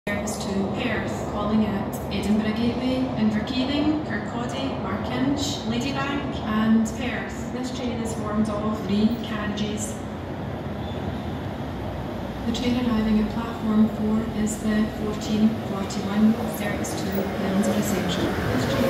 Service to Perth, calling at Edinburgh Gateway, Inverkeithing, Kirkcaldy, Markinch, Ladybank and Perth. This train is formed of 3 carriages. The train arriving at platform 4 is the 1441 service to Helensview Central.